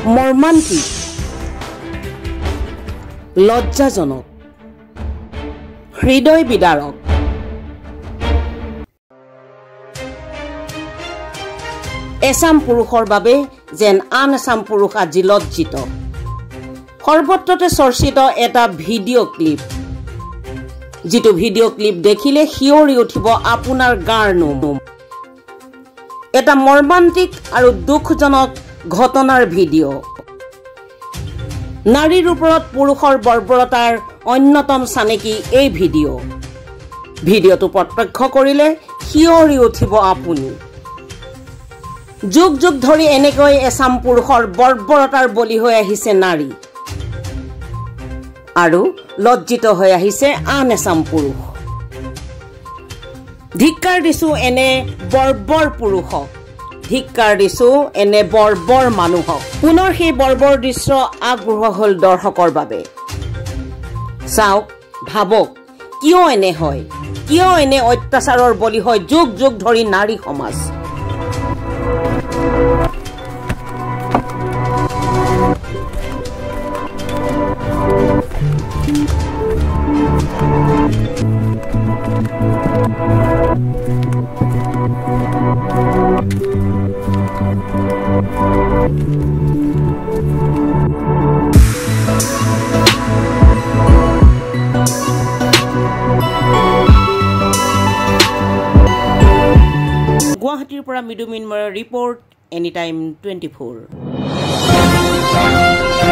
মৰ্মান্তিক, লজ্জাজনক, হৃদয় বিদাৰক। এচাম পুৰুষৰ বাবে যেন আন এচাম পুৰুষ আজি লজ্জিত। সৰ্বত্ৰতে চৰ্চিত এটা ভিডিঅ' ক্লিপ, যিটো ভিডিঅ' ক্লিপ দেখিলে শিয়ৰি উঠিব আপোনাৰ গাৰ নোম। এটা মৰ্মান্তিক আৰু দুখজনক ঘটনাৰ ভিডিঅ'। নাৰীৰ ওপৰত পুৰুষৰ বৰ্বৰতাৰ অন্যতম চানেকি এই ভিডিঅ'। ভিডিঅ'টো প্ৰত্যক্ষ কৰিলে শিয়ৰি উঠিব আপুনি। যুগ যুগ ধৰি এনেকৈ এচাম পুৰুষৰ বৰ্বৰতাৰ বলি হৈ আহিছে নাৰী, আৰু লজ্জিত হৈ আহিছে আন এচাম পুৰুষ। ধিক্কাৰ দিছো এনে বৰ্বৰ পুৰুষক, ধিক্কাৰ দিছো এনে বৰ্বৰ মানুহক। পুনৰ সেই বৰ্বৰ দৃশ্য আগবঢ়োৱা হ'ল দৰ্শকৰ বাবে। চাওক, ভাবক, কিয় এনে হয়, কিয় এনে অত্যাচাৰৰ বলি হয় যুগ যুগ ধৰি নাৰী সমাজ। গুৱাহাটীৰ পৰা মৃদু মিন্ময়ৰ ৰিপৰ্ট, এনিটাইম 24।